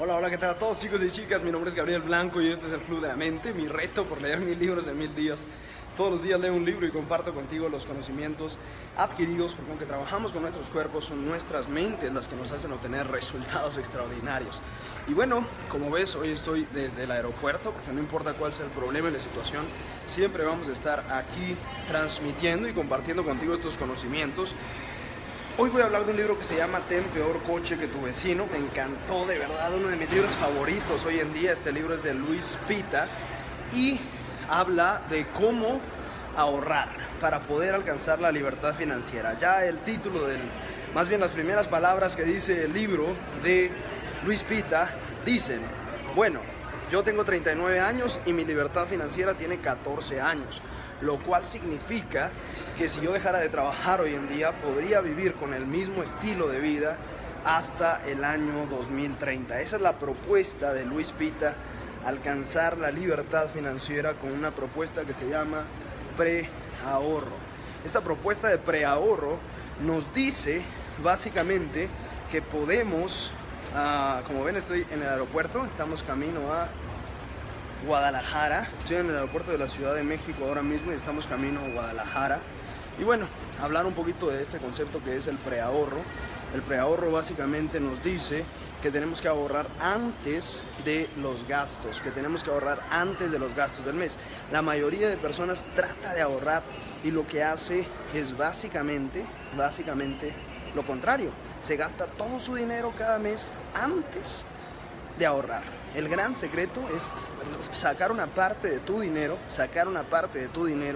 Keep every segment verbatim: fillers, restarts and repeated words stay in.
Hola, hola, ¿qué tal a todos, chicos y chicas? Mi nombre es Gabriel Blanco y este es el Club de la Mente, mi reto por leer mil libros en mil días. Todos los días leo un libro y comparto contigo los conocimientos adquiridos, porque aunque trabajamos con nuestros cuerpos, son nuestras mentes las que nos hacen obtener resultados extraordinarios. Y bueno, como ves, hoy estoy desde el aeropuerto, porque no importa cuál sea el problema y la situación, siempre vamos a estar aquí transmitiendo y compartiendo contigo estos conocimientos. Hoy voy a hablar de un libro que se llama Ten peor coche que tu vecino. Me encantó, de verdad, uno de mis libros favoritos hoy en día. Este libro es de Luis Pita y habla de cómo ahorrar para poder alcanzar la libertad financiera. Ya el título, del, más bien las primeras palabras que dice el libro de Luis Pita dicen: bueno, yo tengo treinta y nueve años y mi libertad financiera tiene catorce años, lo cual significa que si yo dejara de trabajar hoy en día, podría vivir con el mismo estilo de vida hasta el año dos mil treinta. Esa es la propuesta de Luis Pita, alcanzar la libertad financiera con una propuesta que se llama preahorro. Esta propuesta de preahorro nos dice básicamente que podemos, uh, como ven, estoy en el aeropuerto, estamos camino a Guadalajara, estoy en el aeropuerto de la Ciudad de México ahora mismo y estamos camino a Guadalajara. Y bueno, hablar un poquito de este concepto que es el preahorro. El preahorro básicamente nos dice que tenemos que ahorrar antes de los gastos, que tenemos que ahorrar antes de los gastos del mes. La mayoría de personas trata de ahorrar y lo que hace es básicamente, básicamente lo contrario. Se gasta todo su dinero cada mes antes de ahorrar. El gran secreto es sacar una parte de tu dinero, sacar una parte de tu dinero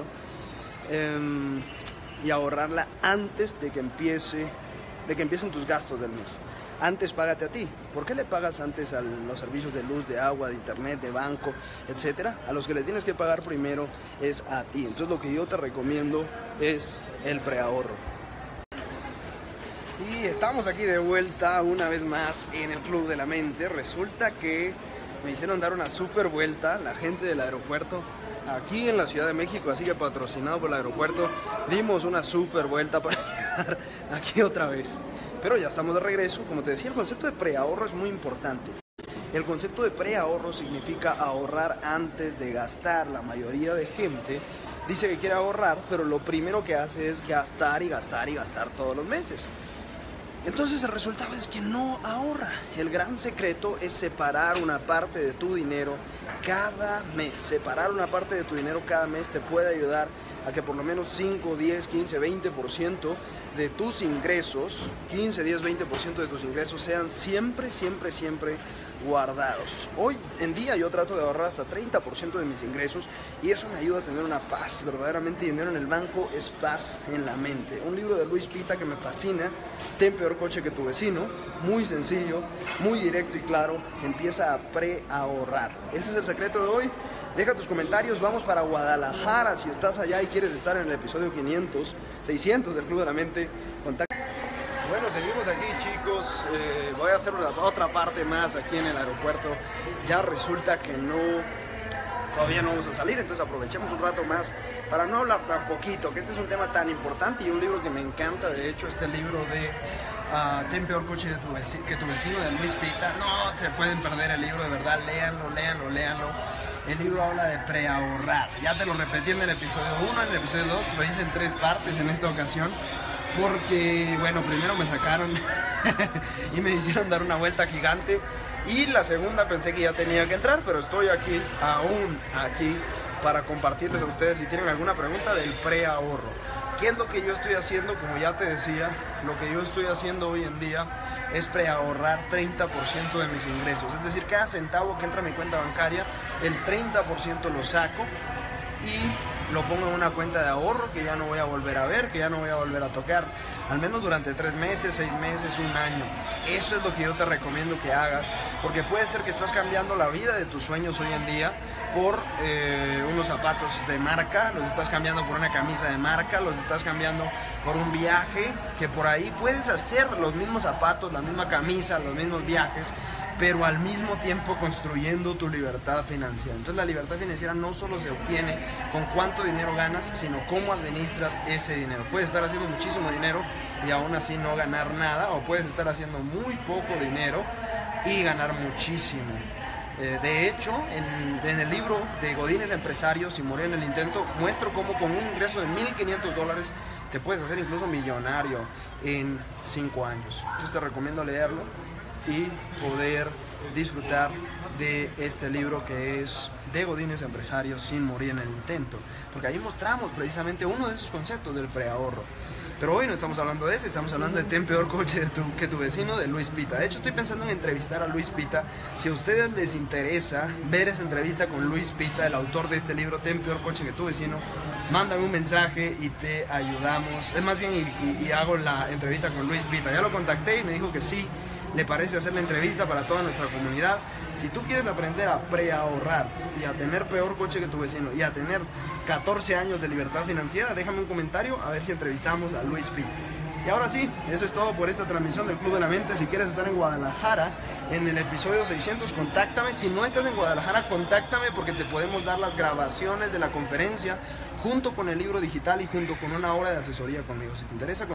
eh, y ahorrarla antes de que empiece, de que empiecen tus gastos del mes. Antes págate a ti. ¿Por qué le pagas antes a los servicios de luz, de agua, de internet, de banco, etcétera? A los que le tienes que pagar primero es a ti. Entonces lo que yo te recomiendo es el preahorro. Y estamos aquí de vuelta una vez más en el Club de la Mente. Resulta que me hicieron dar una super vuelta la gente del aeropuerto aquí en la Ciudad de México, así que patrocinado por el aeropuerto, dimos una super vuelta para llegar aquí otra vez. Pero ya estamos de regreso. Como te decía, el concepto de preahorro es muy importante. El concepto de preahorro significa ahorrar antes de gastar. La mayoría de gente dice que quiere ahorrar, pero lo primero que hace es gastar y gastar y gastar todos los meses. Entonces el resultado es que no ahorra. El gran secreto es separar una parte de tu dinero cada mes. Separar una parte de tu dinero cada mes te puede ayudar a que por lo menos cinco, diez, quince, veinte por ciento de tus ingresos, quince, diez, veinte por ciento de tus ingresos sean siempre, siempre, siempre guardados. Hoy en día yo trato de ahorrar hasta treinta por ciento de mis ingresos y eso me ayuda a tener una paz. Verdaderamente, dinero en el banco es paz en la mente. Un libro de Luis Pita que me fascina, Ten peor coche que tu vecino. Muy sencillo, muy directo y claro. Empieza a preahorrar. Ese es el secreto de hoy. Deja tus comentarios, vamos para Guadalajara. Si estás allá y quieres estar en el episodio quinientos, seiscientos del Club de la Mente, contacta. Bueno, seguimos aquí, chicos. Eh, voy a hacer una, otra parte más aquí en el aeropuerto. Ya resulta que no, todavía no vamos a salir, entonces aprovechemos un rato más para no hablar tan poquito, que este es un tema tan importante y un libro que me encanta. De hecho, este libro de uh, Ten peor coche de tu vecino, que tu vecino, de Luis Pita, no se pueden perder el libro, de verdad, léanlo, léanlo, léanlo. El libro habla de preahorrar. Ya te lo repetí en el episodio uno, en el episodio dos, lo hice en tres partes en esta ocasión. Porque, bueno, primero me sacaron y me hicieron dar una vuelta gigante. Y la segunda pensé que ya tenía que entrar, pero estoy aquí, aún aquí, para compartirles a ustedes si tienen alguna pregunta del preahorro. ¿Qué es lo que yo estoy haciendo? Como ya te decía, lo que yo estoy haciendo hoy en día es preahorrar treinta por ciento de mis ingresos. Es decir, cada centavo que entra a mi cuenta bancaria, el treinta por ciento lo saco y lo pongo en una cuenta de ahorro que ya no voy a volver a ver, que ya no voy a volver a tocar, al menos durante tres meses, seis meses, un año. Eso es lo que yo te recomiendo que hagas, porque puede ser que estás cambiando la vida de tus sueños hoy en día por eh, unos zapatos de marca, los estás cambiando por una camisa de marca, los estás cambiando por un viaje, que por ahí puedes hacer los mismos zapatos, la misma camisa, los mismos viajes, pero al mismo tiempo construyendo tu libertad financiera. Entonces la libertad financiera no solo se obtiene con cuánto dinero ganas, sino cómo administras ese dinero. Puedes estar haciendo muchísimo dinero y aún así no ganar nada, o puedes estar haciendo muy poco dinero y ganar muchísimo. Eh, de hecho, en, en el libro de Godínez Empresario, Sin Morir en el Intento, muestro cómo con un ingreso de mil quinientos dólares te puedes hacer incluso millonario en cinco años. Entonces te recomiendo leerlo y poder disfrutar de este libro que es de Godínez Empresario, Sin Morir en el Intento, porque ahí mostramos precisamente uno de esos conceptos del preahorro. Pero hoy no estamos hablando de ese, estamos hablando de Ten Peor Coche de tu, que tu vecino, de Luis Pita. De hecho, estoy pensando en entrevistar a Luis Pita. Si a ustedes les interesa ver esa entrevista con Luis Pita, el autor de este libro, Ten Peor Coche que tu vecino, mándame un mensaje y te ayudamos. Es más bien, y, y, y hago la entrevista con Luis Pita. Ya lo contacté y me dijo que sí, le parece hacer la entrevista para toda nuestra comunidad. Si tú quieres aprender a preahorrar y a tener peor coche que tu vecino y a tener catorce años de libertad financiera, déjame un comentario a ver si entrevistamos a Luis Pita. Y ahora sí, eso es todo por esta transmisión del Club de la Mente. Si quieres estar en Guadalajara en el episodio seiscientos, contáctame. Si no estás en Guadalajara, contáctame porque te podemos dar las grabaciones de la conferencia junto con el libro digital y junto con una hora de asesoría conmigo. Si te interesa